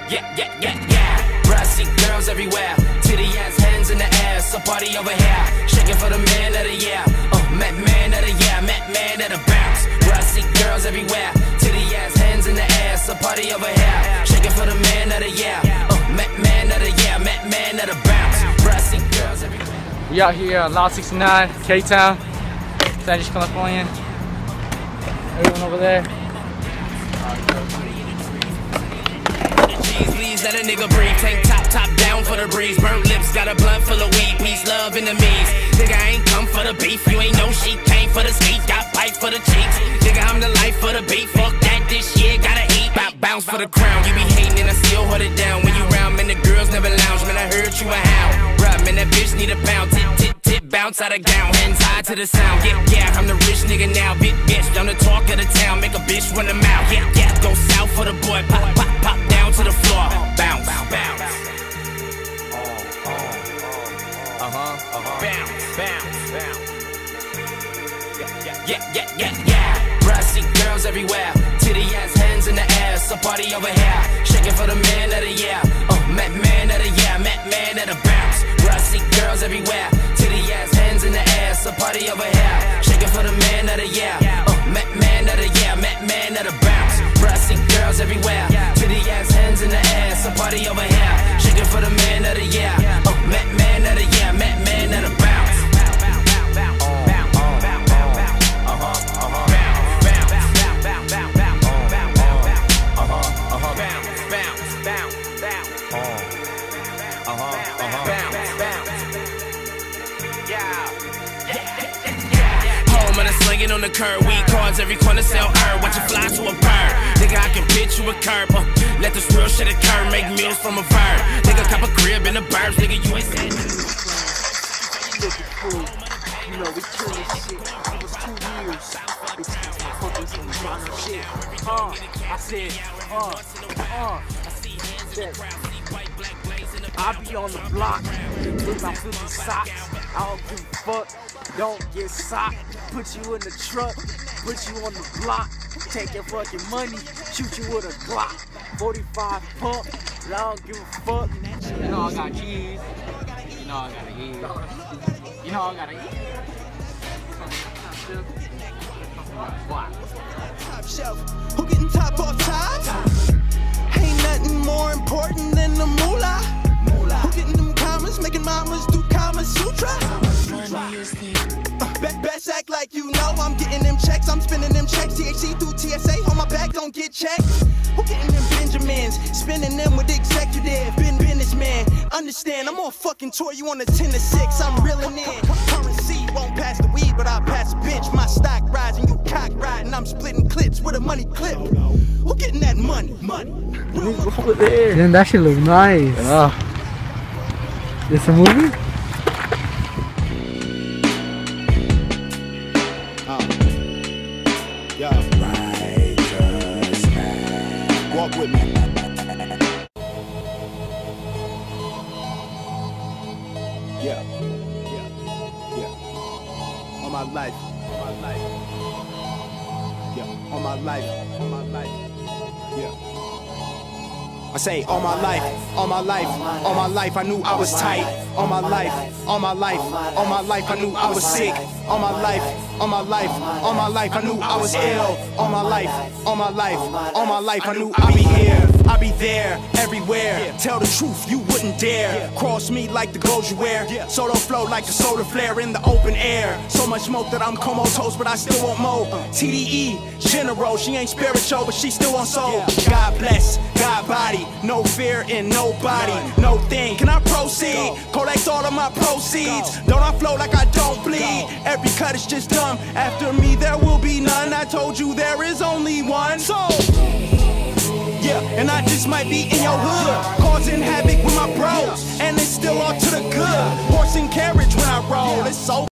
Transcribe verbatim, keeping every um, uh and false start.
yeah, yeah, yeah, yeah. Bruh, I see girls everywhere, titty ass, hands in the air, so party over here, shaking for the man of the year. Oh, met man of the year, met man of the bounce. Bruh, I see girls everywhere, titty ass, hands in the air, so party over here, shaking for the man of the year. Oh, met man of the year, met man of the bounce. Bruh, I see girls everywhere. We out here at Lot sixty-nine, K-Town, San Diego, California. Everyone over there. Please let a nigga breathe. Tank top, top down for the breeze. Burnt lips, got a blunt full of weed. Peace, love, enemies. Nigga, I ain't come for the beef. You ain't no sheep. Came for the skeet. Got pipe for the cheeks. Nigga, I'm the life for the beat. Fuck that, this shit gotta eat. Bout bounce for the crown. You be hating and I still hold it down. When you round, man, the girls never lounge. Man, I heard you a hound. Bruh, man, that bitch need a pound. Tit, tit, tit, bounce out of gown. Hands high to the sound. Yeah, yeah, I'm the rich nigga now. Big bitch, I'm the talk of the town. Make a bitch run them out. Yeah, yeah, go south for the boy. Pop, pop, pop down to the floor. Bounce, bounce. Uh-huh, uh-huh. Bounce, bounce, bounce. Yeah, yeah, yeah, yeah, yeah. Bruh, I see girls everywhere, titty ass, hands in the air, so party over here, shaking for the man of the year. Oh, met man of the year, met man of the bounce. Bruh, I see girls everywhere, titty ass, hands in the air, so party over here, shaking for the man of the year. Oh, met man of the year, met man of the bounce. Bruh, I see girls everywhere, titty ass, hands in the air, so party over here, shaking for the man of the year. Oh, met man of the year, met man of the bounce. Slinging on the curb, weed cards, every corner sell herb. Watch it fly to a bird. Nigga, I can pitch you a curb. Uh, let this real shit occur, make meals from a verb. Nigga, cop a crib in the burbs. Nigga, you ain't said. You know, we kill this shit. It was two years. Bitch, fucking some genre shit. Uh, I said, uh, uh, that. I be on the block with my fifty socks. I don't give a fuck. Don't get socked. Put you in the truck. Put you on the block. Take your fucking money. Shoot you with a Glock. forty-five pump. I don't give a fuck. You know I got cheese. You know I gotta eat. You know I gotta eat. Top shelf. Who getting top off top? Ain't nothing more important than the moolah. Who getting them commas, making mamas do Kama Sutra? Uh, be best act like you know I'm getting them checks. I'm spending them checks. T H C through T S A on my back, don't get checked. Who getting them Benjamins, spending them with executive, been businessman. Understand, I'm on fucking tour. You on the ten to six, I'm reeling in. Currency won't pass the weed, but I'll pass a bench. My stock rising, you cock riding. I'm splitting clips with a money clip. Who getting that money? Money. Over there. Damn, that shit look nice. Oh. It's a movie? Uh, yeah. Walk with me. Yeah. Yeah. Yeah. On my life. On my life. Yeah. On my life. On my life. Yeah. I say all my life, all my life, all my life I knew I was tight. All my life, all my life, all my life I knew I was sick. All my life, all my life, all my life I knew I was ill. All my life, all my life, all my life I knew I'd be here. I'd be there, everywhere. Tell the truth, you wouldn't dare cross me like the clothes you wear. Solo flow like a solar flare in the open air. So much smoke that I'm comatose, but I still want more. T D E, general, she ain't spiritual, but she still on soul. God bless, God body, no fear in nobody, no thing. Can I proceed? Collect all of my proceeds. Don't I flow like I don't bleed? Every cut is just dumb. After me, there will be none. I told you there is only one. So, yeah, and I just might be in your hood, causing havoc with my bros, and it's still all to the good. Horse and carriage when I roll, it's so